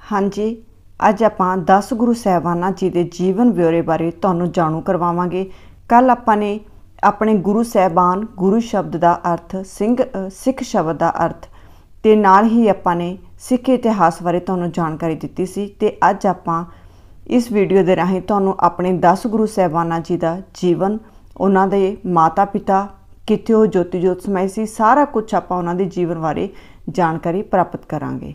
हाँ जी, अज आपां 10 गुरु साहिबाना जी के जीवन ब्यौरे बारे तुहानूं जाणू करवावांगे। कल आपां ने अपने गुरु साहिबान गुरु शब्द का अर्थ सिख शब्द का अर्थ ते नाल ही आपां ने सिख इतिहास बारे तुहानूं जानकारी दित्ती सी ते अज आपां इस वीडियो के राहीं तुहानूं अपने 10 गुरु साहिबाना जी का जीवन, उन्हां दे माता पिता कित्थे वो ज्योति जोत समाए सी, सारा कुछ आपां उन्हां दे जीवन बारे जानकारी प्राप्त करांगे।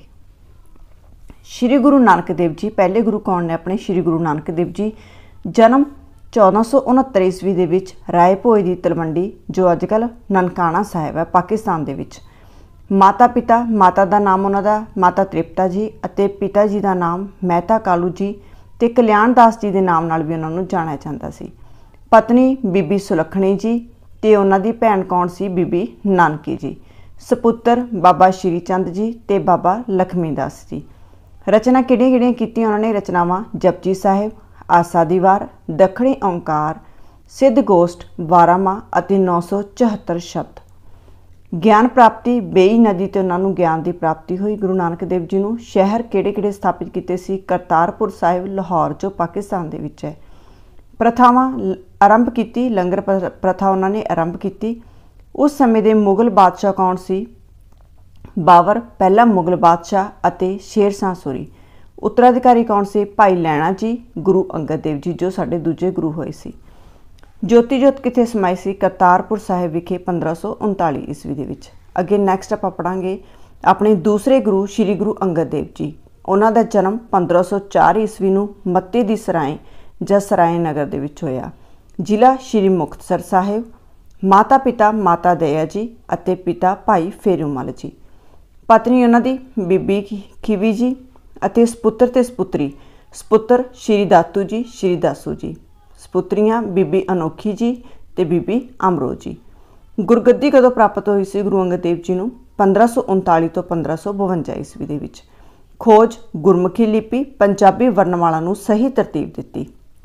श्री गुरु नानक देव जी पहले गुरु कौन ने? अपने श्री गुरु नानक देव जी जन्म 1469 ईस्वी दे विच राय भोए दी तलवंडी जो अजकल ननकाना साहिब है पाकिस्तान दे विच। माता पिता, माता का नाम उन्हां दा माता तृप्ता जी अते पिता जी का नाम मेहता कालू जी ते कल्याण दास जी के नाम नाल भी उन्हां नूं जाणिया जांदा सी। पत्नी बीबी सुलखणी जी ते उन्हां दी भैण कौन सी? बीबी नानकी जी। सपुत्र बाबा श्री चंद जी ते बाबा लखमी दास जी। रचना किहड़ियां कीतियां उन्होंने? रचनावां जपजी साहिब, आसा दी वार, दखणी ओंकार, सिद्ध गोष्ठ, वारामा अते 974 शब्द। ज्ञान प्राप्ति बेई नदी ते उन्होंने ज्ञान की प्राप्ति हुई। गुरु नानक देव जी नूं शहर किहड़े स्थापित किए सी? करतारपुर साहिब लाहौर जो पाकिस्तान दे विच है। प्रथावां आरंभ की, लंगर प्रथा उन्होंने आरंभ की। उस समय दे मुगल बादशाह कौन सी? बाबर पहला मुगल बादशाह अते शेर शाह सूरी। उत्तराधिकारी कौन से? भाई लैणा जी, गुरु अंगद देव जी जो साडे दूजे गुरु होए सी। ज्योति जोत कित्थे समाई सी? करतारपुर साहिब विखे 1539 ईस्वी दे विच। अगे नैक्सट आपां पढ़ांगे अपने दूसरे गुरु श्री गुरु अंगद देव जी। उन्हां दा जन्म 1504 ईस्वी नूं मत्ती दी सराय जां सराय नगर दे विच होया। जिला श्री मुक्तसर साहिब। माता पिता माता दया जी अते पिता भाई फेरूमल जी। पत्नी उन्हां दी बीबी खीवी जी अते सपुत्र ते सपुत्री। सपुत्र श्री दातू जी, श्री दासू जी। सपुत्रियां बीबी अनोखी जी ते बीबी अमरो जी। गुरगद्दी कदों प्राप्त हुई सी गुरु अंगद देव जी नूं? 1539 तो 1552 ईस्वी दे विच। खोज गुरमुखी लिपि पंजाबी वर्णमाला नूं सही तरतीब दित्ती।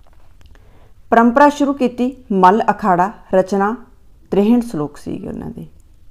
परंपरा शुरू की मल अखाड़ा। रचना 63 श्लोक सी उन्हां दी।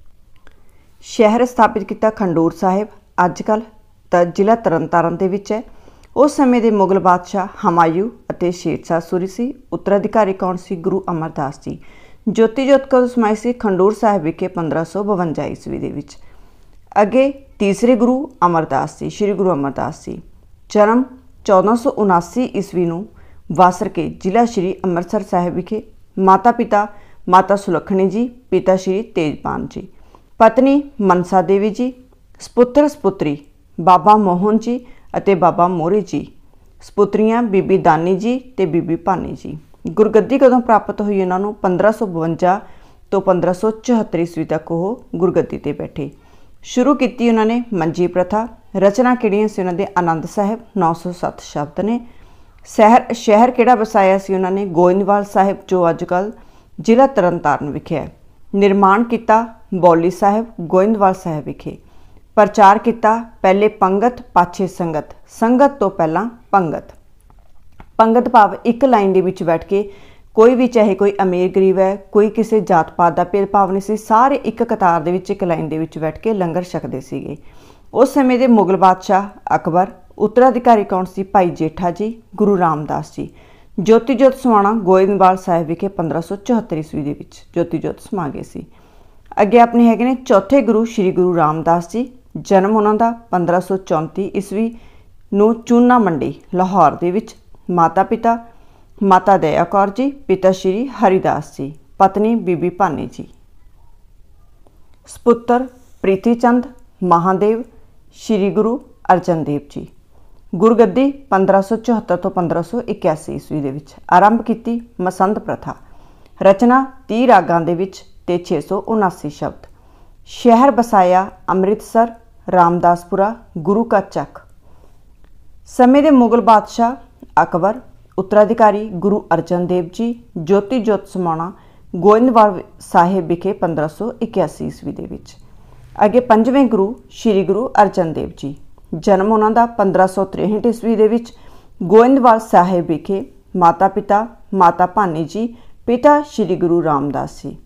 शहर स्थापित किया खंडूर साहिब, अजकल जिला तरनतारन दे विच है। उस समय के मुगल बादशाह हमायूं अते शेरशाह सूरी सी। उत्तराधिकारी कौन सी? गुरु अमरदास जी। ज्योति जोत कदों समाई सी? खंडूर साहिब विखे 1552 ईस्वी दे विच। अगे तीसरे गुरु अमरदास जी, श्री गुरु अमरदास जी। जन्म 1479 ईस्वी नूं वासरके जिला श्री अमृतसर साहिब विखे। माता पिता माता सुलखणी जी, पिता श्री तेजपान जी। पत्नी मनसा देवी जी। सपुत्र सपुत्री बाबा मोहन जी अते बाबा मोहरे जी। सपुत्रियां बीबी दानी जी ते बीबी भानी जी। गुरगद्दी कदों प्राप्त हुई उन्होंने? 1552 तो 1574 ईस्वी तक वो गुरगद्दी ते बैठे। शुरू की उन्होंने मंजी प्रथा। रचना किहड़ियां सी उन्हां दे? आनंद साहिब 907 शब्द ने। शहर किहड़ा बसाया सी उन्होंने? गोइंदवाल साहिब जो अजकल जिला तरनतारन विखे है। निर्माण किया बौली साहिब गोइंदवाल साहिब विखे। प्रचार किया पहले पंगत पाछे संगत, संगत तो पहला पंगत। पंगत भाव एक लाइन दे विच बैठ के कोई भी, चाहे कोई अमीर गरीब है, कोई किसी जात पात का भेदभाव नहीं सी, सारे एक कतार दे विच एक लाइन दे विच बैठ के लंगर छकदे सीगे। उस समय के मुगल बादशाह अकबर। उत्तराधिकारी कौन सी? भाई जेठा जी, गुरु रामदास जी। ज्योति जोत समाणा गोइंदवाल साहिब विखे 1574 ईस्वी दे विच ज्योति जोत समा गए सी। अगे अपने हैगे ने चौथे गुरु श्री गुरु रामदास जी। जन्म उन्हां दा 1534 ईस्वी नूं चूना मंडी लाहौर दे विच। माता पिता माता दया कौर जी, पिता श्री हरिदास जी। पत्नी बीबी भानी जी। सपुत्र प्रीतिचंद महादेव श्री गुरु अर्जन देव जी। गुरगद्दी 1574 तो 1581 ईस्वी दे विच आरंभ की मसंद प्रथा। रचना 30 रागां दे विच ते 679 शब्द। शहर बसाया अमृतसर, रामदासपुरा, गुरु का चक। समय के मुगल बादशाह अकबर। उत्तराधिकारी गुरु अर्जन देव जी। ज्योति जोत समाणा गोइंदवाल साहिब विखे 1581 ईस्वी दे विच। अगे पंजवें गुरु श्री गुरु अर्जन देव जी। जन्म उन्हां दा 1563 ईस्वी दे विच गोइंदवाल साहिब विखे। माता पिता माता भानी जी, पिता श्री गुरु रामदास जी।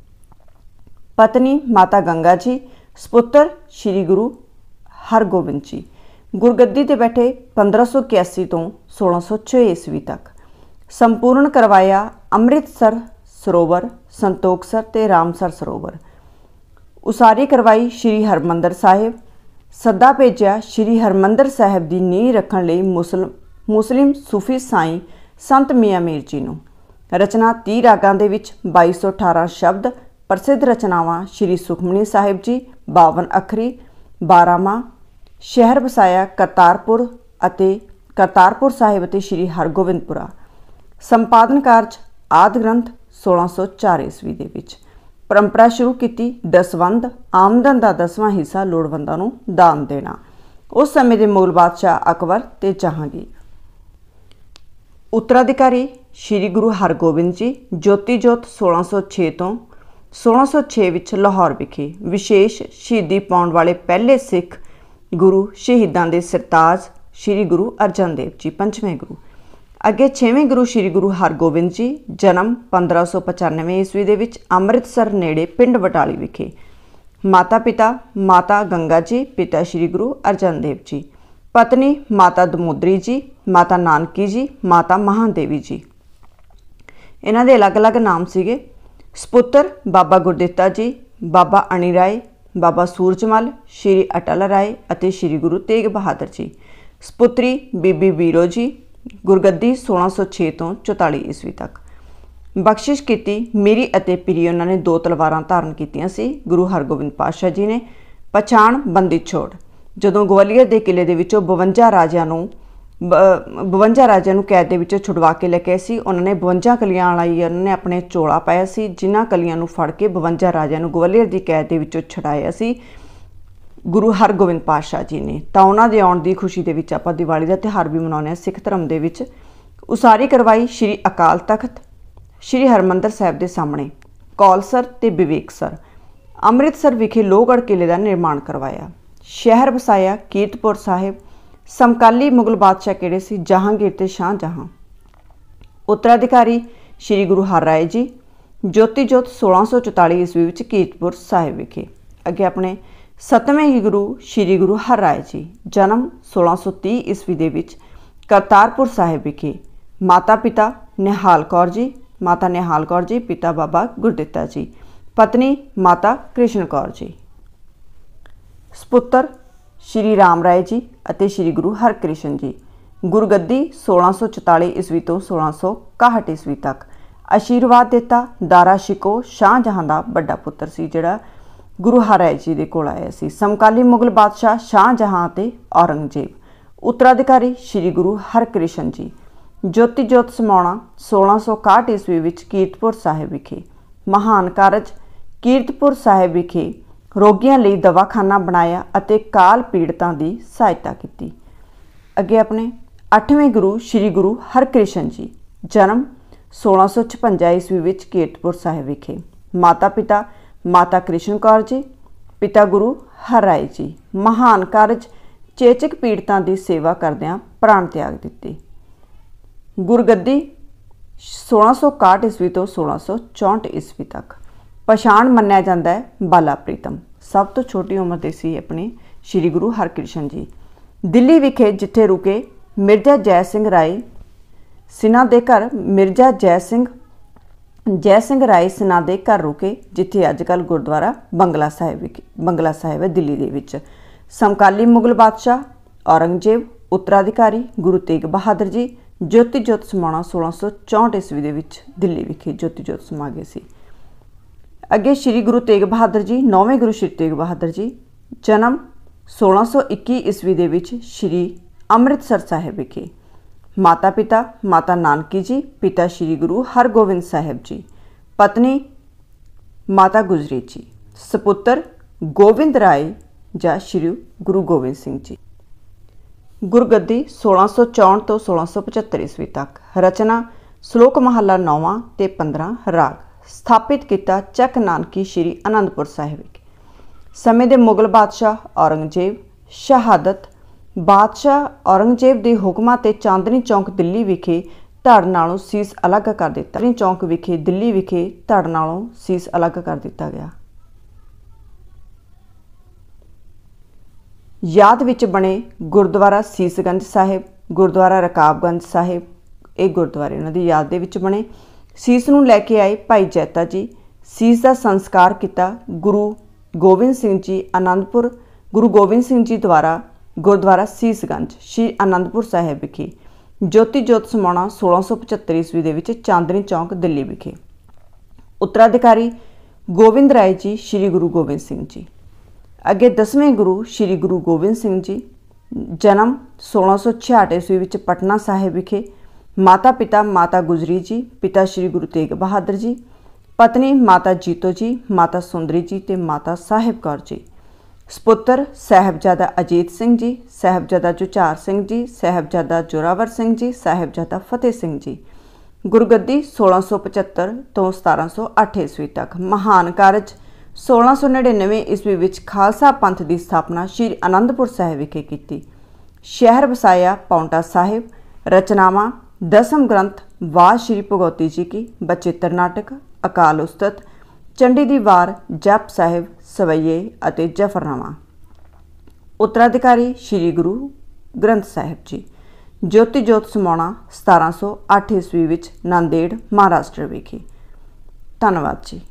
पत्नी माता गंगा जी। सपुत्र श्री गुरु हरगोबिंद जी। गुरगद्दी ते बैठे 1581 तो 1606 ईस्वी तक। संपूर्ण करवाया अमृतसर सरोवर, संतोखसर ते रामसर सरोवर। उसारी करवाई श्री हरमंदर साहिब। सद्दा भेजिया श्री हरमंदर साहिब की नींह रखण लई मुस्लिम सूफी साईं संत मियाँ मीर जी नूं। रचना 30 रागां दे विच 2218 शब्द। प्रसिद्ध रचनावां श्री सुखमनी साहिब जी, 52 अखरी, 12 माह। शहर वसाया करतारपुर साहिब अते श्री हरगोबिंदपुरा। संपादन कार्य आदि ग्रंथ 1604 ईस्वी दे विच। परंपरा शुरू की दसवंध, आमदन का 10वां हिस्सा लोड़वंदां नूं दान देना। उस समय के मुगल बादशाह अकबर ते जहांगीर। उत्तराधिकारी श्री गुरु हरगोबिंद जी। ज्योति जोत 1606 तो 1606 विच लाहौर विखे विशेष शहीदी पाउण वाले पहले सिख गुरु शहीदां दे सरताज श्री गुरु अर्जन देव जी, 5वें गुरु। अगे 6वें गुरु श्री गुरु हरगोबिंद जी। जन्म 1595 ईस्वी दे विच अमृतसर नेड़े पिंड बटाली विखे। माता पिता माता गंगा जी, पिता श्री गुरु अर्जन देव जी। पत्नी माता दमोदरी जी, माता नानकी जी, माता महादेवी जी। इन्हां दे अलग अलग नाम सीगे। सपुत्र बाबा गुरदित्ता जी, बाबा अणी राय, बाबा सूरजमल, श्री अटल राय अते श्री गुरु तेग बहादुर जी। सपुत्री बीबी बीरो जी। गुरगद्दी 1606 तो 44 ईस्वी तक। बख्शिश की मीरी अते पीरी उन्होंने 2 तलवारां धारण कीतियां सी। गुरु हरगोबिंद पातशाह जी ने पछाण बंदी छोड़। जदों ग्वालियर के किले दे विचों 52 राजियां नूं कैद दे विचों छुड़वा के लैके सी, उन्होंने 52 कलियां लई उन्होंने अपने चोला पाया सी, जिन्हां कलियां नूं फड़ के 52 राजियां नूं ग्वालियर की कैद दे विचों छुड़ाया सी गुरु हरगोबिंद पातशाह जी ने। तो उन्होंने आउण की खुशी के विच आपां दिवाली का त्यौहार भी मनाउने सिख धर्म के विच। उसारी करवाई श्री अकाल तख्त श्री हरमंदर साहिब के सामने, कौलसर ते विवेकसर। अमृतसर विखे लोहगढ़ किले का निर्माण करवाया। शहर वसाया कीरतपुर साहिब। समकाली मुगल बादशाह किहड़े सी? जहांगीर ते शाहजहां। उत्तराधिकारी श्री गुरु हर राय जी। ज्योति जोत 1644 ईस्वी विच कीरतपुर साहिब विखे। अगे अपने 7वें गुरु श्री गुरु हर राय जी। जन्म 1630 ईस्वी दे विच करतारपुर साहिब विखे। माता पिता निहाल कौर जी, माता निहाल कौर जी, पिता बाबा गुरदित्ता जी। पत्नी माता कृष्ण कौर जी। सपुत्र श्री राम राय जी अते श्री गुरु हरकृष्ण जी। गुरगद्दी 1644 ईस्वी तो 1661 ईस्वी तक। आशीर्वाद दिता दारा शिको शाहजहां दा बड़ा पुत्र सी, जिहड़ा गुरु हर राय जी दे कोल आया सी। समकाली मुगल बादशाह शाहजहां ते औरंगजेब। उत्तराधिकारी श्री गुरु हरकृष्ण जी। ज्योति जोत समाउणा 1661 ईस्वी विच कीरतपुर साहिब विखे। महान कारज कीरतपुर साहिब विखे रोगियां लई दवाखाना बनाया अते काल पीड़ितां दी सहायता की। अगे अपने 8वें गुरु श्री गुरु हरकृष्ण जी। जन्म 1656 ईस्वी विच कीरतपुर साहिब विखे। माता पिता माता कृष्ण कौर जी, पिता गुरु हर राय जी। महान कारज चेचक पीड़ितां की सेवा करदियां प्राण त्याग दिते। गुरगद्दी 1661 ईस्वी तो 1664 ईस्वी तक। पछाण मन्निया जाता है बाला प्रीतम। सब तो छोटी उम्र के सी अपने श्री गुरु हरकृष्ण जी। दिल्ली विखे जिथे रुके मिर्जा जय सिंह राय सिन्हा दे घर, मिर्जा जय सिंह राय सिन्हा दे घर रुके, जिथे अजकल गुरुद्वारा बंगला साहिब है दिल्ली दे विच। समकाली मुगल बादशाह औरंगजेब। उत्तराधिकारी गुरु तेग बहादुर जी। ज्योति जोत समाउणा 1664 ईस्वी दे विच दिल्ली विखे ज्योति जोत समा गए सी। अगे श्री गुरु तेग बहादुर जी। 9वें गुरु श्री तेग बहादुर जी। जन्म 1621 ईस्वी दे विच श्री अमृतसर साहिब विखे। माता पिता माता नानकी जी, पिता श्री गुरु हरगोबिंद साहिब जी। पत्नी माता गुजरी जी। सपुत्र गोविंद राय जा श्री गुरु गोविंद सिंह जी। गुरगद्दी 1664 तो 1675 ईस्वी तक। रचना श्लोक महला 9वां ते 15 राग। स्थापित किया चक नानकी श्री आनंदपुर साहिब। समय दे मुगल बादशाह औरंगजेब। शहादत बादशाह औरंगजेब के हुक्मां ते चांदनी चौक दिल्ली विखे धड़ नालों सीस अलग कर दिता। चांदनी चौक विखे दिल्ली विखे धड़ नालों सीस अलग कर दिता गया। याद विच बने गुरुद्वारा सीसगंज साहिब, गुरुद्वारा रकाबगंज साहिब, ये गुरुद्वारे उन्हां दी याद दे विच बने। सीस नूं लैके आए भाई जैता जी। सीस का संस्कार किया गुरु गोबिंद सिंह जी आनंदपुर, गुरु गोबिंद सिंह जी द्वारा गुरुद्वारा सीसगंज श्री आनंदपुर साहिब विखे। ज्योति जोत समाउणा 1675 ईस्वी दे विच चांदनी चौक दिल्ली विखे। उत्तराधिकारी गोविंद राय जी श्री गुरु गोबिंद सिंह जी। अगे 10वें गुरु श्री गुरु गोबिंद सिंह जी। जन्म 1666 ईस्वी विच पटना साहिब विखे। माता पिता माता गुजरी जी, पिता श्री गुरु तेग बहादुर जी। पत्नी माता जीतो जी, माता सुंदरी जी ते माता साहिब कौर जी। सपुत्र साहिबजादा अजीत सिंह जी, साहिबजादा जुझार सिंह जी, साहिबजादा जोरावर सिंह जी, साहिबजादा फतेह सिंह जी। गुरगद्दी 1675 तो 1708 ईस्वी तक। महान कारज 1699 ईस्वी विच खालसा पंथ की स्थापना श्री आनंदपुर साहिब विखे की। शहर बसाया पाउंटा साहिब। रचनावां 10वें ग्रंथ वाह श्री भगवती जी की, बचित्र नाटक, अकाल उस्तत, चंडी दी वार, जप साहिब, सवैये अते जफरनामा। उत्तराधिकारी श्री गुरु ग्रंथ साहिब जी। ज्योति जोत समाउणा 1708 ईस्वी विच नांदेड़ महाराष्ट्र विखे। धन्नवाद जी।